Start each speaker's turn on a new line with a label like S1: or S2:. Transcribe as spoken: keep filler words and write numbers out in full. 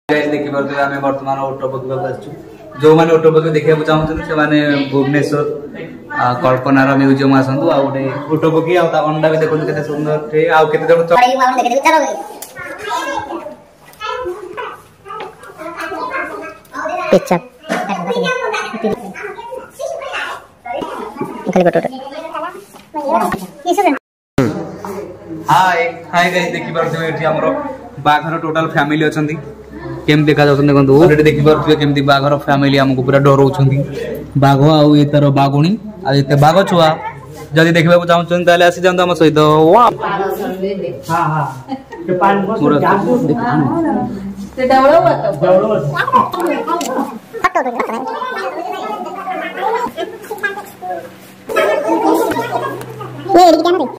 S1: देखिए आम बर्तमान ओटो पकड़ा जो मैंने ओटो पक देखा चाहते से भुवनेश्वर कल्पनार म्यूजियम आसतु आ गए ओटो पकी अंडा भी देखो के सुंदर आउ के हाय हाय गाइस देखि परथि एठी हमरो बाघर टोटल फैमिली अछंती केम देखा जाउछन देखंतु ऑलरेडी देखि परथि केमती बाघर फैमिली हमको पूरा डरौछंती बाघ आउ एतर बागुणी आ एते बाघ छुआ जदी देखबा को चाहछन ताले आसी जांतो हम सहित वाह हां हां के पानी बस जादू ते डवळो बत डवळो हटो तो ये एडी क्या ना